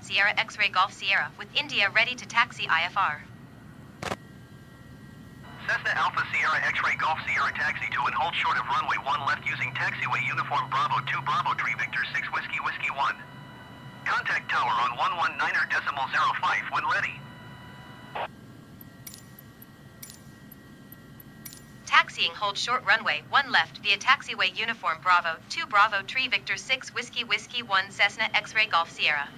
Sierra X-Ray Golf Sierra with India ready to taxi IFR. Cessna Alpha Sierra X-Ray Golf Sierra taxi to and hold short of runway 1 left using taxiway uniform Bravo 2 Bravo Tree Victor 6 Whiskey Whiskey 1. Contact tower on 119.05 when ready. Taxiing hold short runway 1 left via taxiway uniform Bravo 2 Bravo Tree Victor 6 Whiskey Whiskey 1 Cessna X-Ray Golf Sierra.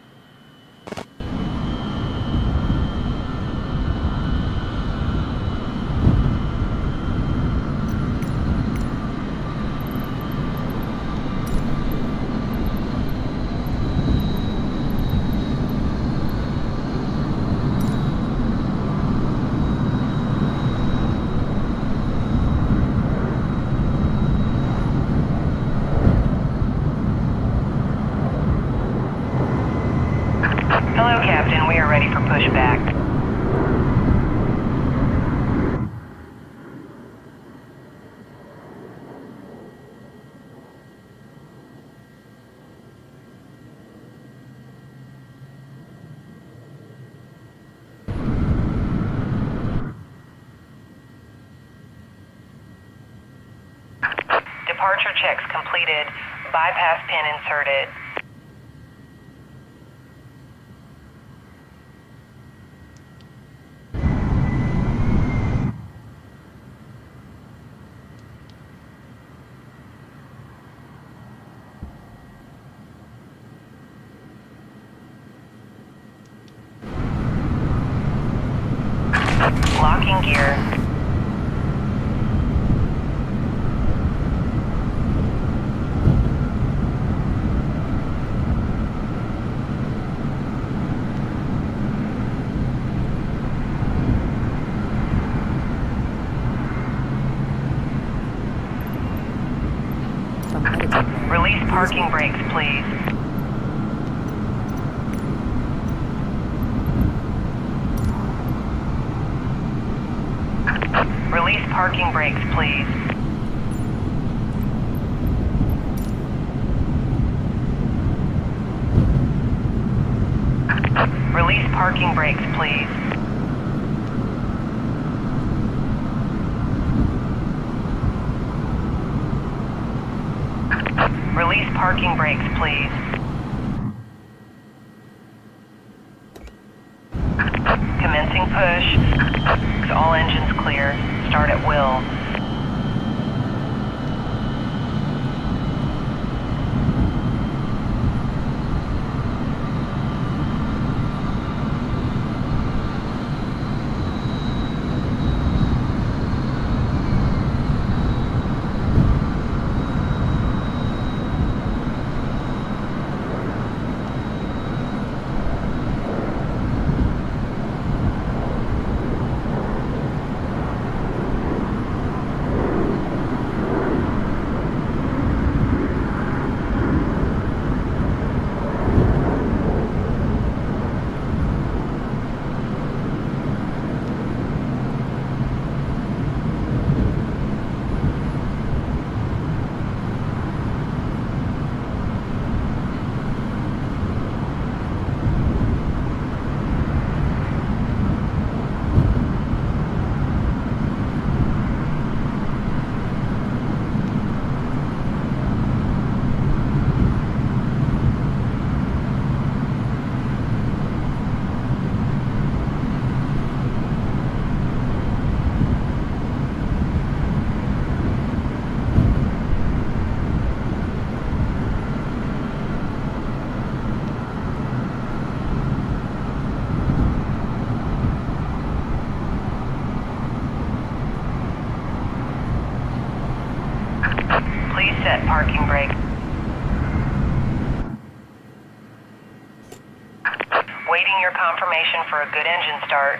Hello, Captain. We are ready for pushback. Departure checks completed. Bypass pin inserted. Locking gear. Release parking brakes, please. Release parking brakes, please. Release parking brakes, please. Release parking brakes, please. Commencing push. All engines clear. Start at will. Please set parking brake. Waiting your confirmation for a good engine start.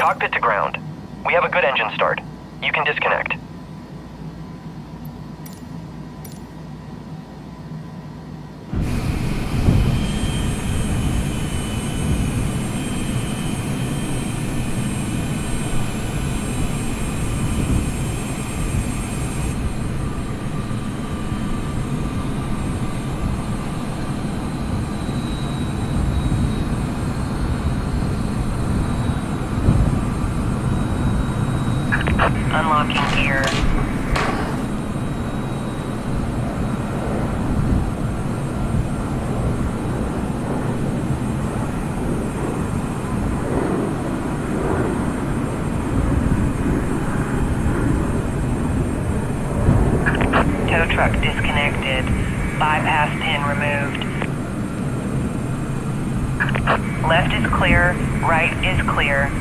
Cockpit to ground. We have a good engine start. You can disconnect. Unlocking gear. Tow truck disconnected. Bypass pin removed. Left is clear, right is clear.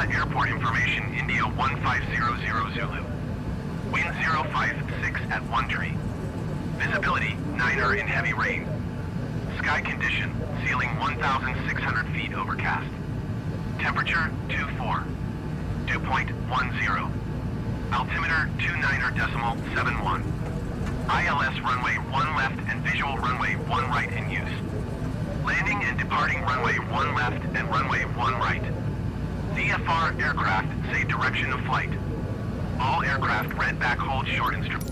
Lima Airport information, India 1500 Zulu. Wind 056 at 1 tree. Visibility 9er in heavy rain. Sky condition, ceiling 1,600 feet overcast. Temperature 24. Dew point 10. Altimeter 29.71. ILS runway 1 left and visual runway 1 right in use. Landing and departing runway 1 left and runway 1 right. VFR aircraft say direction of flight. All aircraft red back hold short instrument.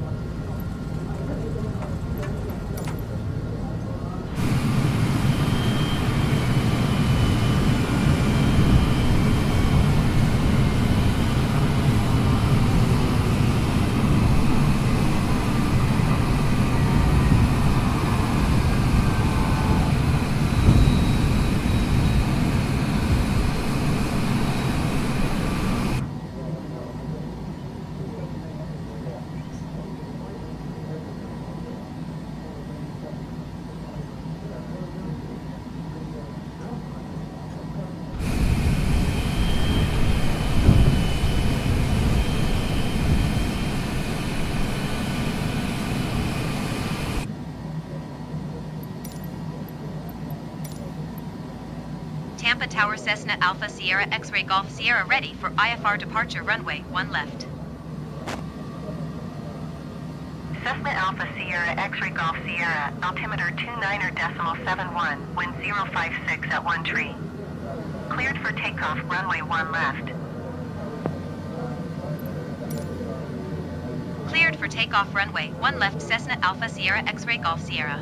Tampa Tower Cessna Alpha Sierra X-Ray Golf Sierra ready for IFR departure runway 1 left. Cessna Alpha Sierra X-Ray Golf Sierra, altimeter 29.71, wind 056 at 1 tree. Cleared for takeoff, runway 1 left. Cleared for takeoff runway 1 left Cessna Alpha Sierra X-Ray Golf Sierra.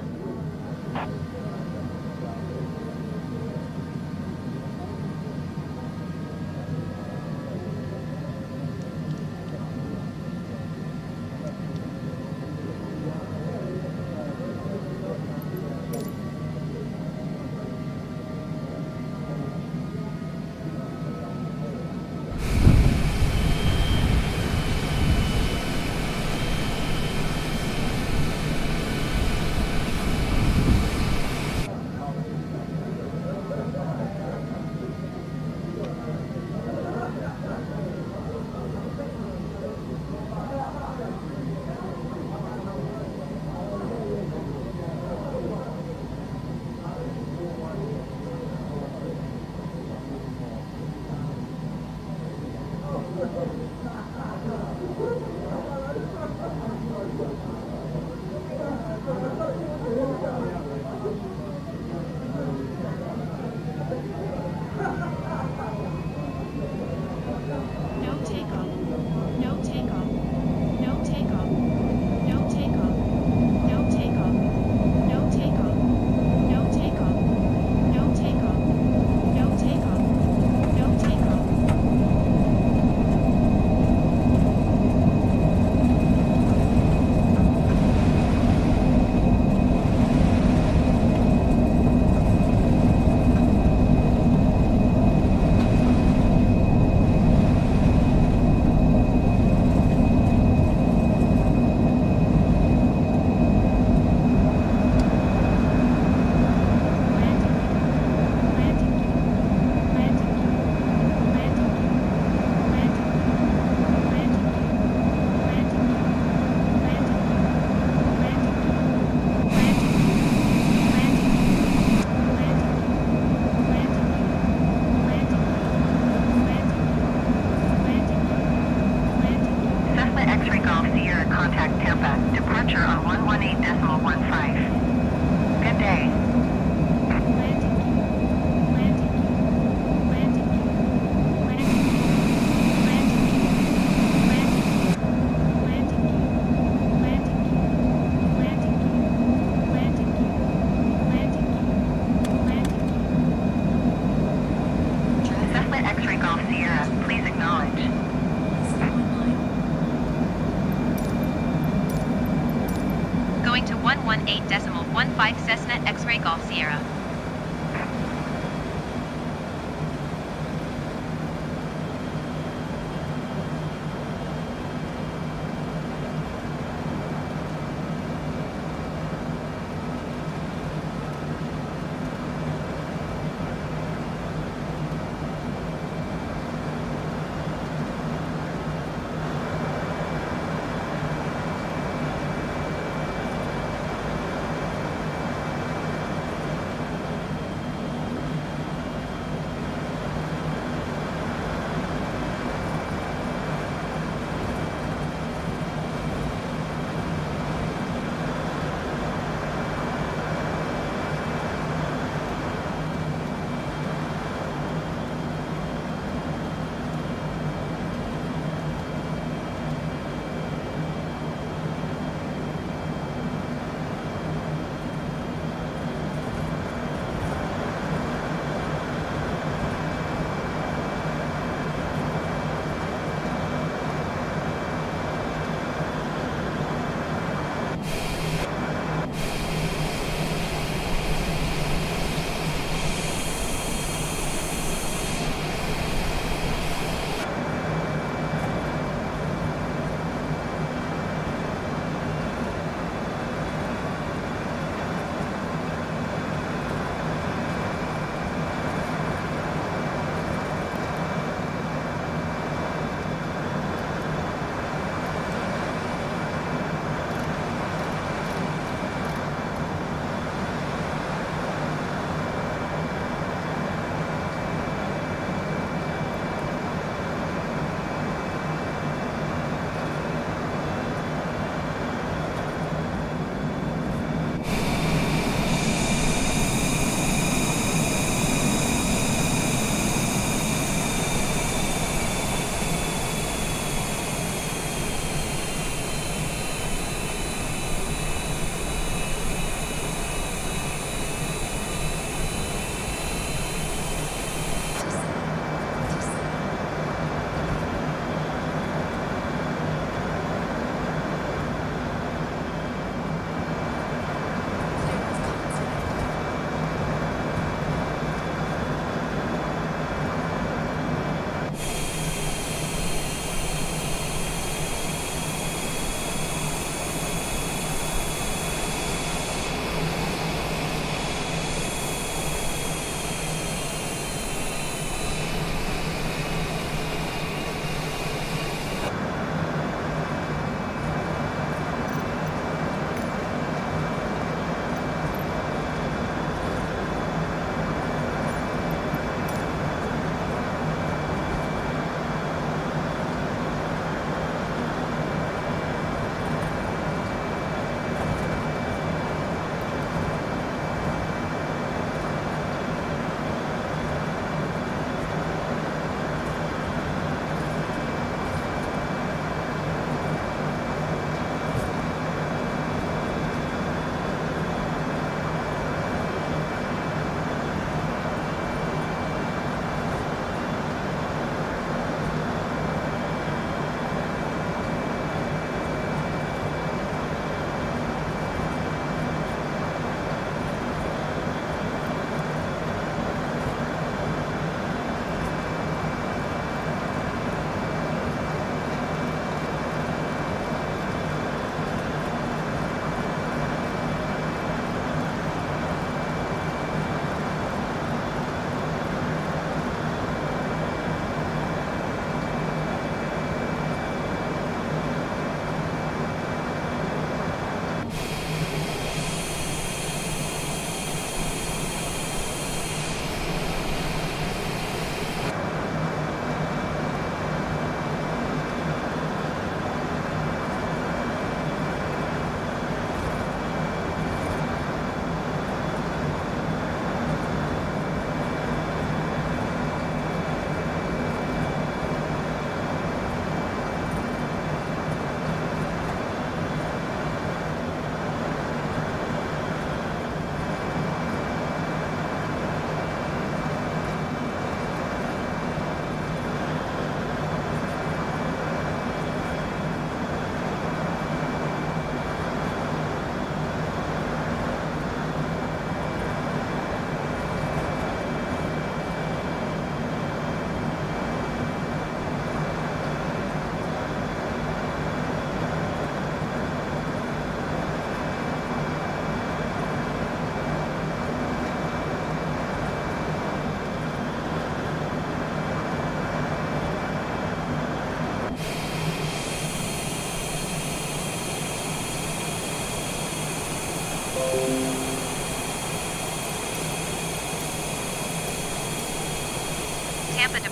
Going to 118.15 Cessna X-Ray Golf Sierra.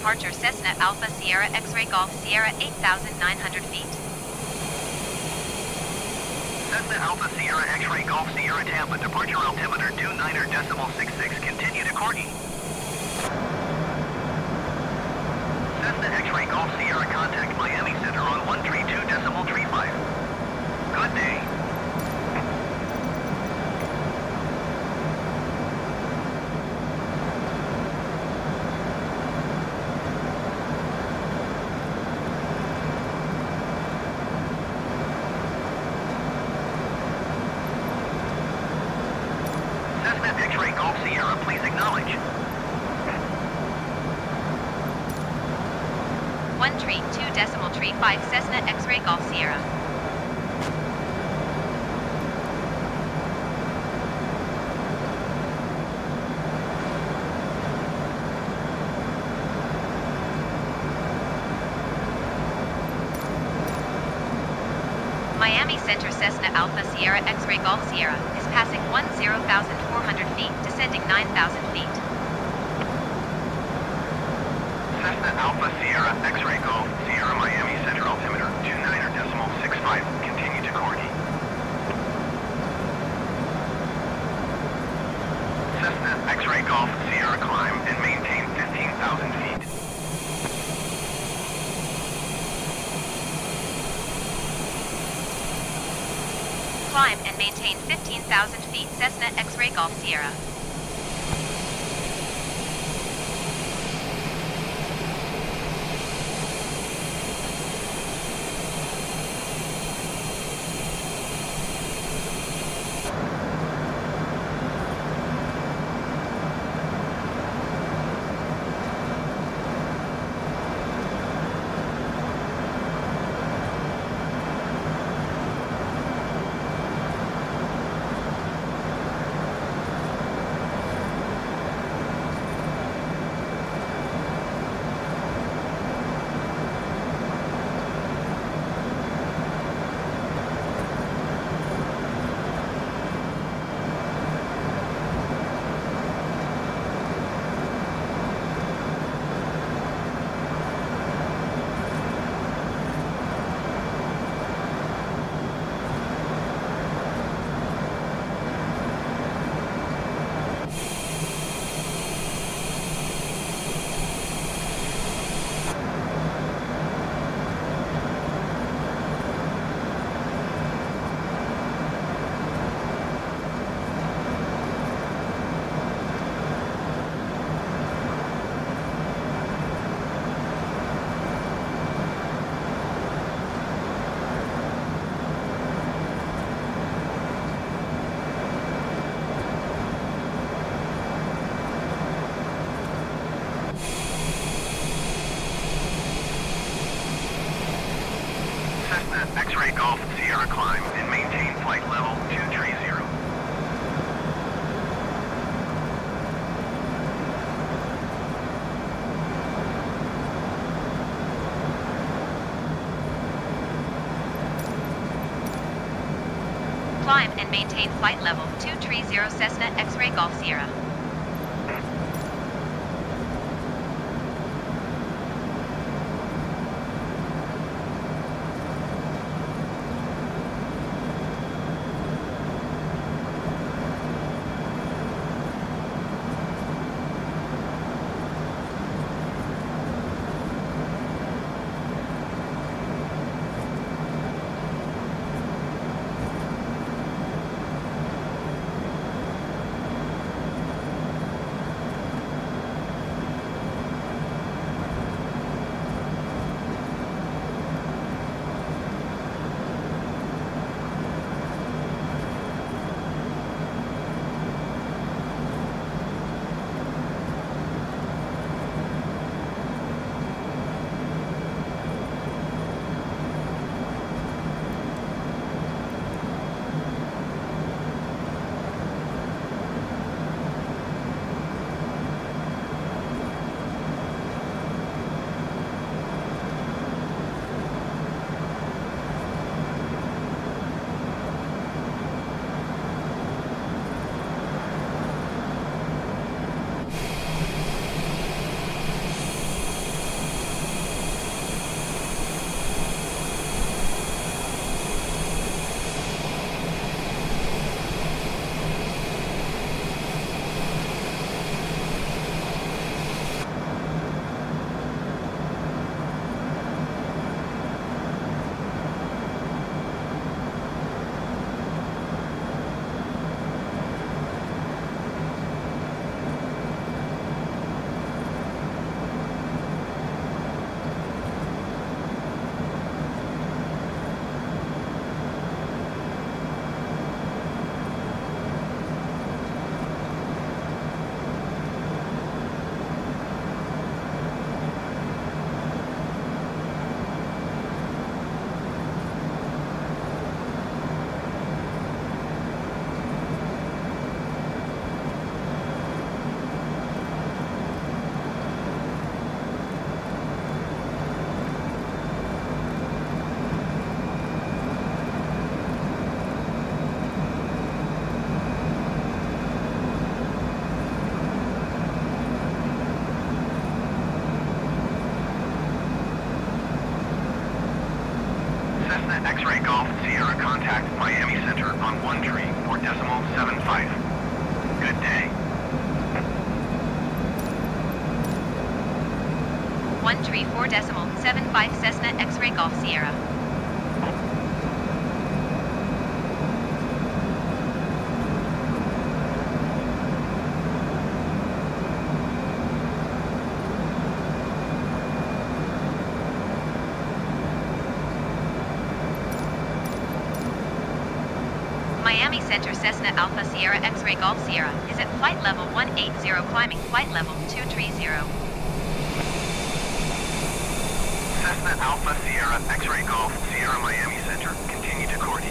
departure Cessna Alpha Sierra X-Ray Golf Sierra 8,900 feet. Cessna Alpha Sierra X-Ray Golf Sierra Tampa, departure altimeter 29.66, continue to Corky. Cessna X-Ray Golf Sierra, contact Miami Center on 132.35. Good day. Cessna X-Ray Golf Sierra, please acknowledge. 132.35 Cessna X-Ray Golf Sierra. Miami Center Cessna Alpha Sierra X-Ray Golf Sierra is passing 10,400 feet, descending 9,000 feet. Cessna Alpha Sierra X-Ray Golf Sierra Miami Center altimeter 29.65, continue to Corky. Cessna X-Ray Golf Sierra, climb and maintain 15,000 feet. Climb and maintain 15,000 feet Cessna X-Ray Golf Sierra. Cessna X-Ray Golf Sierra, climb and maintain flight level 230. Climb and maintain flight level 230 Cessna X-Ray Golf Sierra. X-Ray Golf Sierra, contact Miami Center on 13.75. Good day. 134.75 Cessna X-Ray Golf Sierra. Miami Center Cessna Alpha Sierra X-Ray Golf Sierra is at flight level 180, climbing flight level 230. Cessna Alpha Sierra X-Ray Golf Sierra Miami Center, continue to Cordy.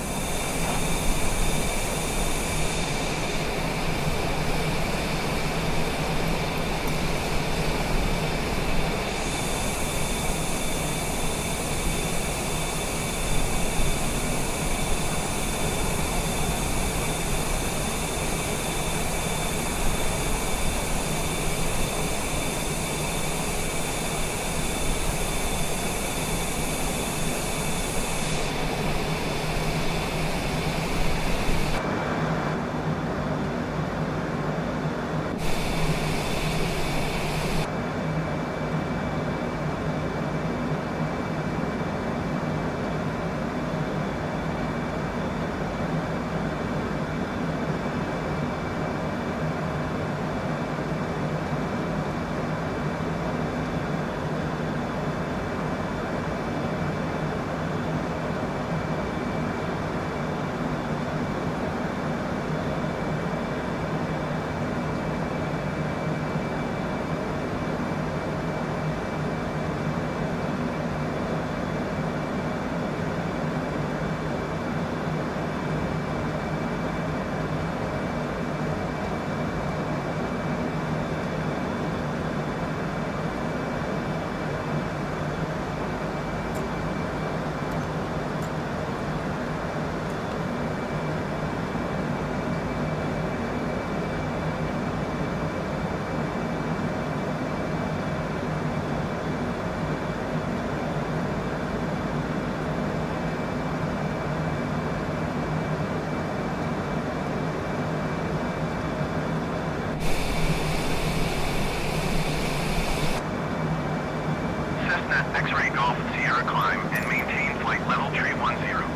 X-Ray Golf Sierra, climb and maintain flight level 310.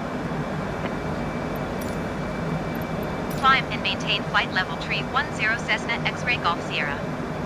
Climb and maintain flight level 310 Cessna X-Ray Golf Sierra.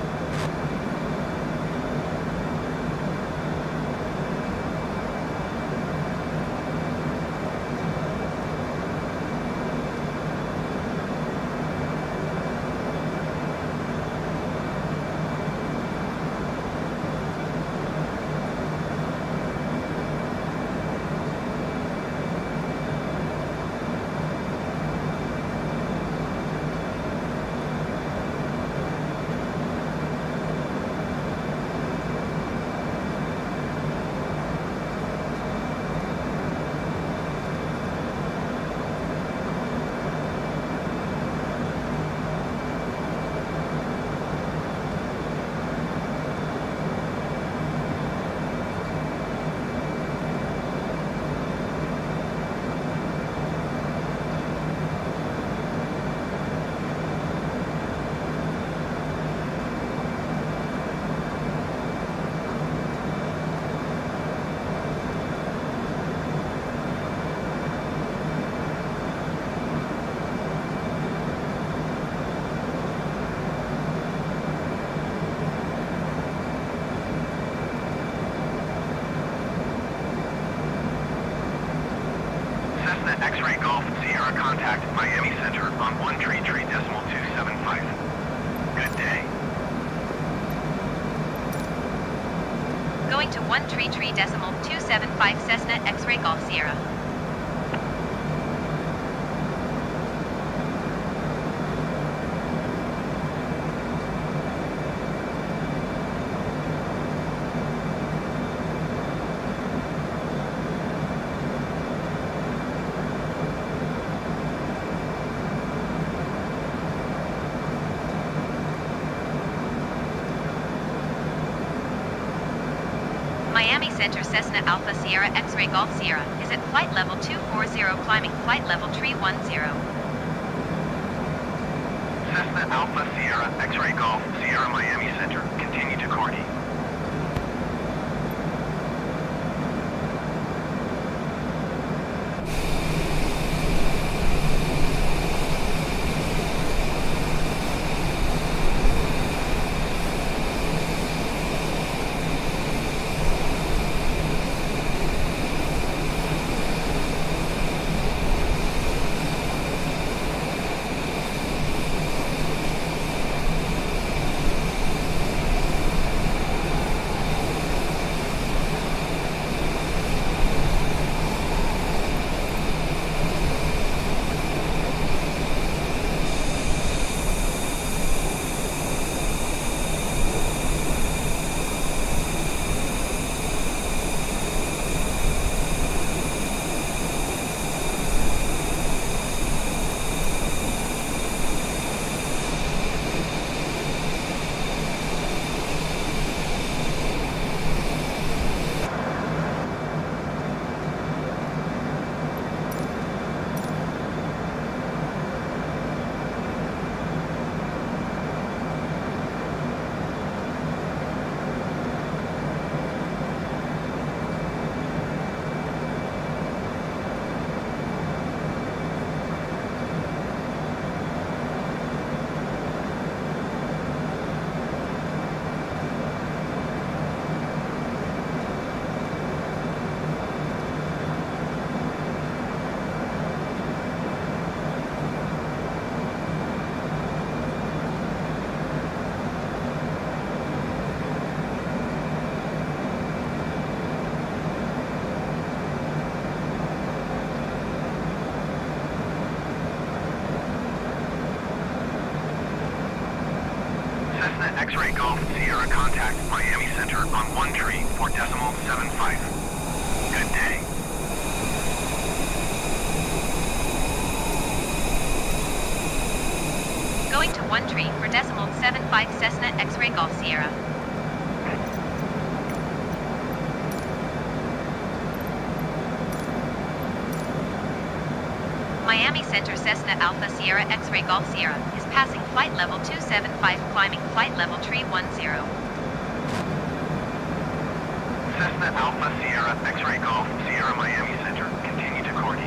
Cessna X-Ray Golf Sierra, contact Miami Center on 133.275. Good day. Going to 133.275 Cessna X-Ray Golf Sierra. Miami Center Center Cessna Alpha Sierra X-Ray Golf Sierra is at flight level 240 climbing flight level 310. Cessna Alpha Sierra X-Ray Golf Sierra Miami Center, continue to Corky. Cessna X-Ray Golf Sierra contact Miami Center on 13.75. Good day. Going to 13.75 Cessna X-Ray Golf Sierra. Miami Center Cessna Alpha Sierra X-Ray Golf Sierra is passing flight level 275 climbing flight level 310. Cessna Alpha Sierra X-Ray Golf Sierra Miami Center, continue to Corky.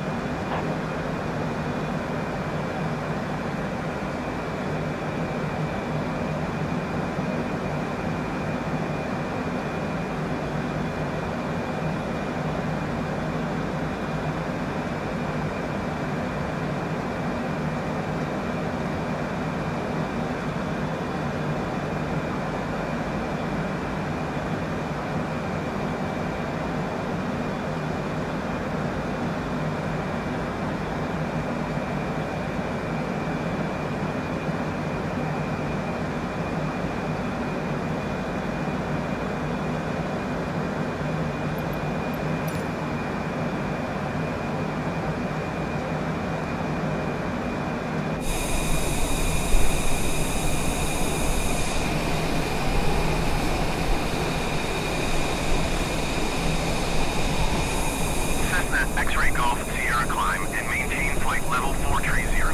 X-Ray Golf Sierra climb and maintain flight level 430.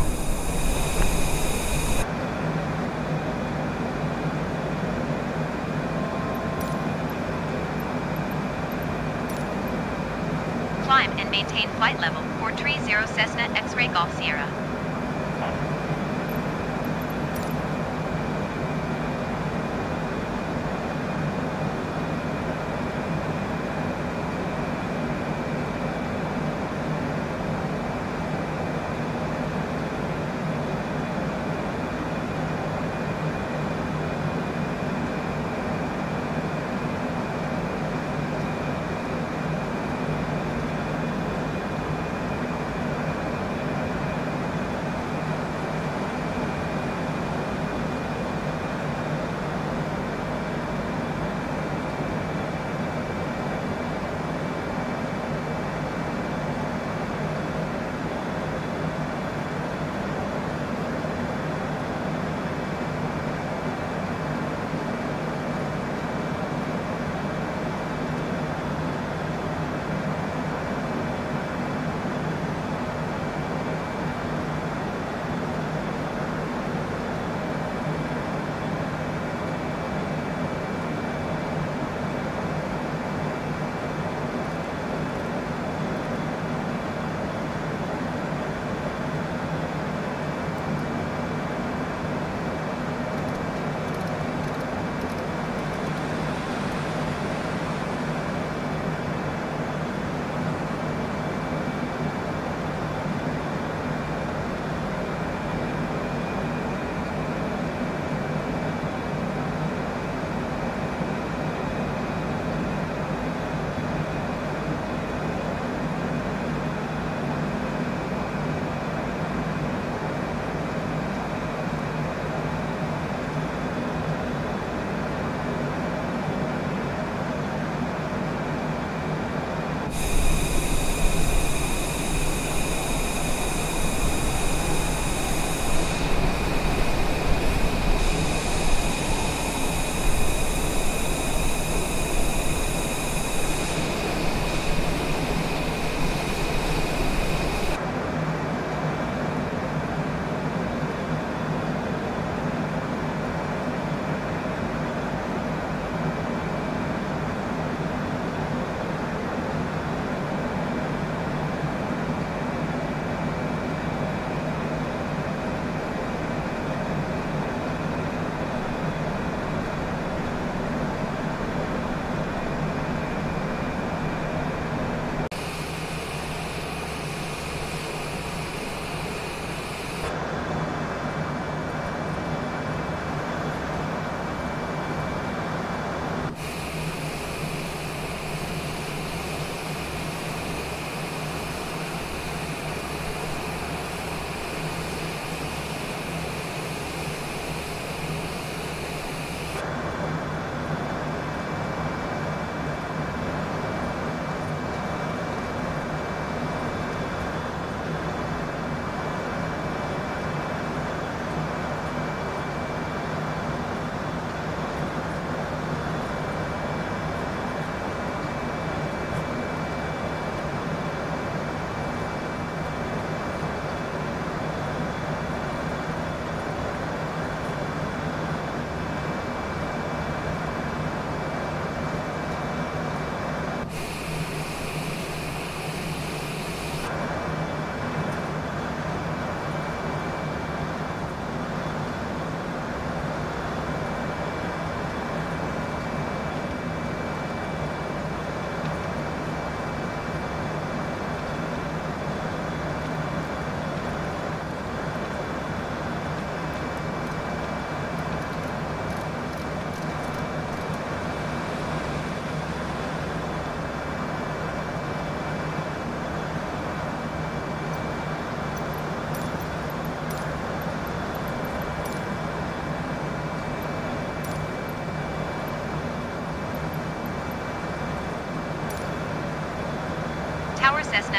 Climb and maintain flight level 430 Cessna X-Ray Golf Sierra.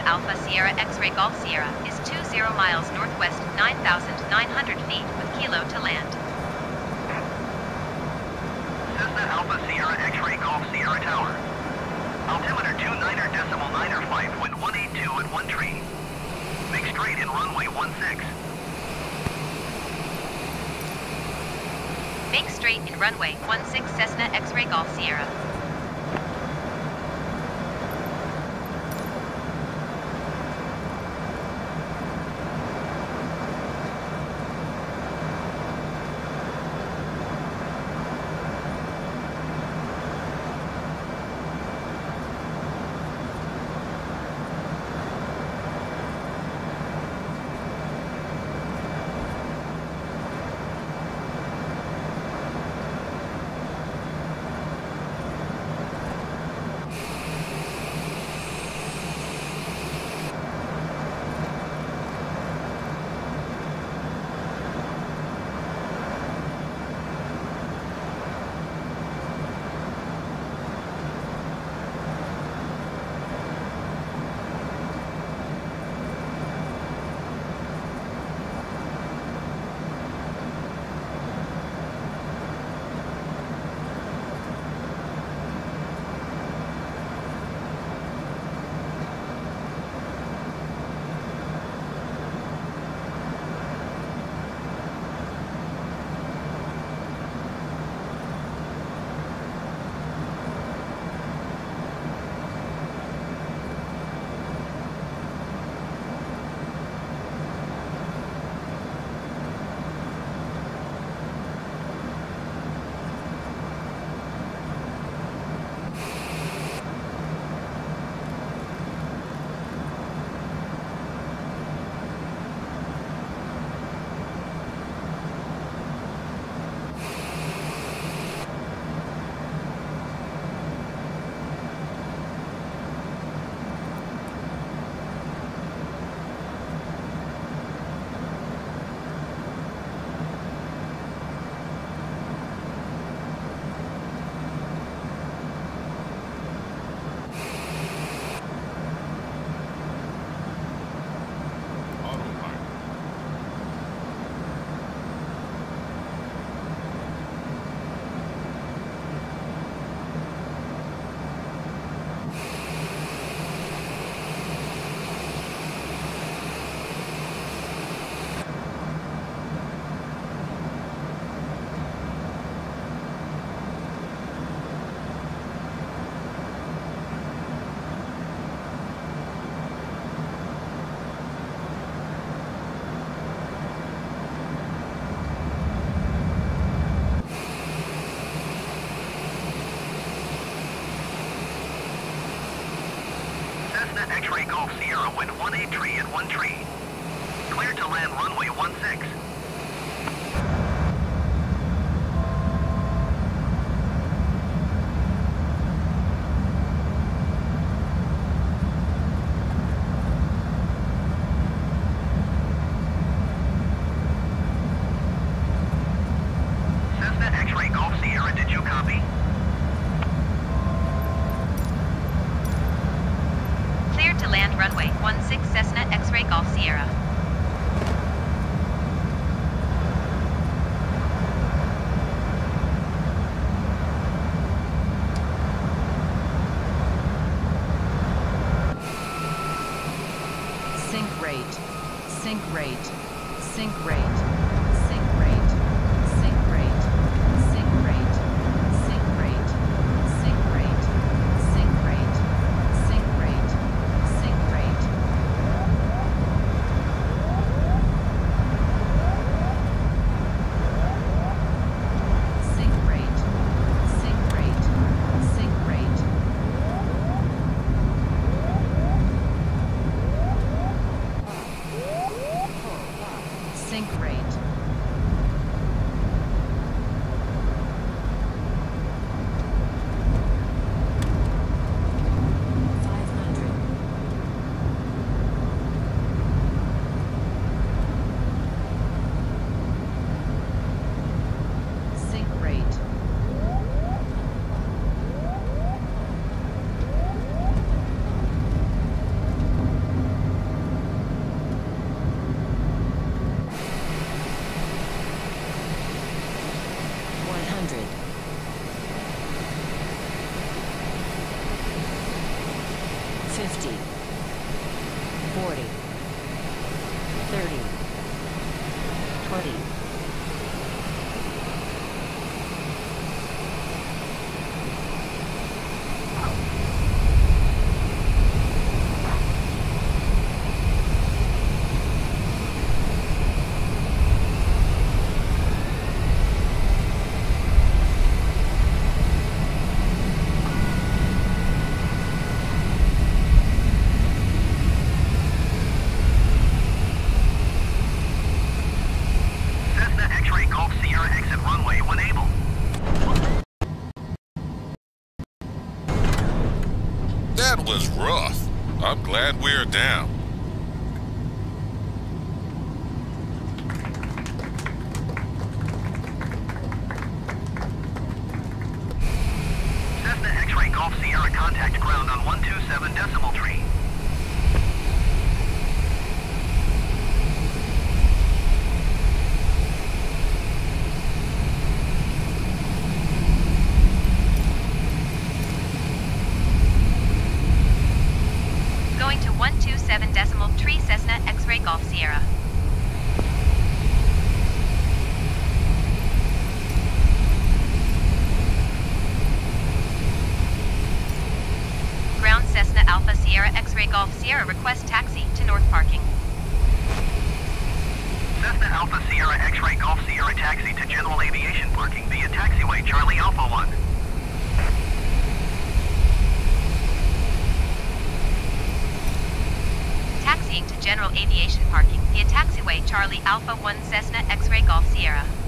Alpha Sierra X-Ray Golf Sierra is 20 miles northwest, 9,900 feet with Kilo to land. Cessna Alpha Sierra X-Ray Golf Sierra Tower. Altimeter 29.905, wind 182 at 1 tree. Make straight in runway 16. Make straight in runway 16 Cessna X-Ray Golf Sierra. Cessna X-Ray Golf Sierra, wind 183 at 1 tree. Cleared to land runway 16. Cessna X-Ray Golf Sierra, did you copy? Cleared to land runway 16 Cessna X-Ray Golf Sierra. Sync rate, sync rate, sync rate, sync rate, sync rate, sync rate, sync rate, sync rate, sync rate, sync rate, sync rate. Sync rate, sync rate, sync rate. Sync rate. 40, 30, 20. Cessna X-Ray Golf Sierra exit runway when able. That was rough. I'm glad we're down. Cessna X-Ray Golf Sierra contact ground on 127.3. Going to 127.3 Cessna X-Ray Golf Sierra. Ground Cessna Alpha Sierra X-Ray Golf Sierra request taxi to north parking. Cessna Alpha Sierra X-Ray Golf Sierra taxi to general aviation parking via taxiway Charlie Alpha 1. Taxiing to general aviation parking via taxiway Charlie Alpha 1 Cessna X-Ray Golf Sierra.